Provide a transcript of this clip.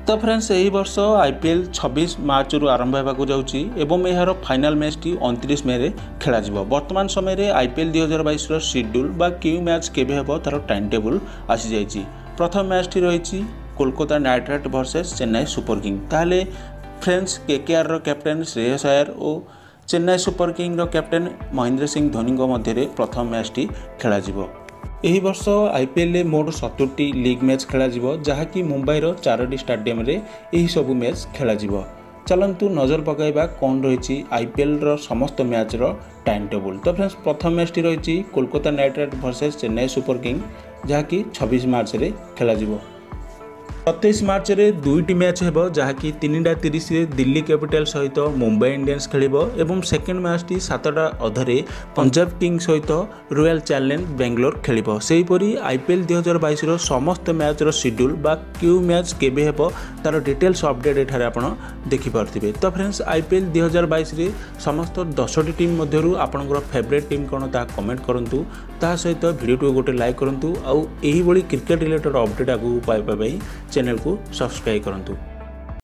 तो फ्रेंड्स यही वर्ष आईपीएल 26 मार्च रु आरंभ होगा जाऊँगी एवं यार फाइनाल मैच टी 29 मे रे खेला जिवो। वर्तमान समय रे आईपीएल 2022 रो शेड्यूल बा क्यू मैच केबे हेबो तार टाइम टेबल आसी जाइछि। प्रथम मैच टी रही Kolkata Knight Riders versus Chennai Super King. ताहले फ्रेंड्स केकेआर रो कैप्टेन श्रेयस अय्यर और चेन्नई सुपर किंग रो कैप्टेन महेंद्र सिंह धोनी मध्य प्रथम मैच टी खेला जिवो। यही वर्ष आईपीएल मोट 70 लीग मैच खेला जिवो, जहाँकि मुंबईर 4टी स्टाडियम रे यही सब मैच खेला जिवो। चलंतु नजर पकाइबा कौन रही आईपीएल रो समस्त मैच रो टाइम टेबल। तो फ्रेंड्स प्रथम मैच टी रही Kolkata Knight Riders versus Chennai Super King, जहाँकि 26 मार्च रे खेला जिवो। 27 मार्च रे दुईटी मैच हेबो, जहाँकि 3:30 रे दिल्ली कैपिटल सहित मुंबई इंडियंस खेलिबो एवं सेकेंड मैच टी 7टा अधरे पंजाब किंग्स सहित रॉयल चैलेंज बेंगलोर खेलिबो। सेहीपरि आईपीएल 2022 रो समस्त मैच रो शेड्यूल बा क्यू मैच केबे हेबो तार डिटेल्स अपडेट एठारे आपण देखि पारथिबे। तो फ्रेंड्स आईपीएल 2022 रे समस्त 10टी टीम मध्यरु आपनकर फेवरेट टीम कोन ता कमेंट करंतु, ता सहित वीडियो टू गोटे लाइक करंतु, आउ एही बळी क्रिकेट रिलेटेड अपडेट आगु पाइबा चैनल को सब्सक्राइब करंतु।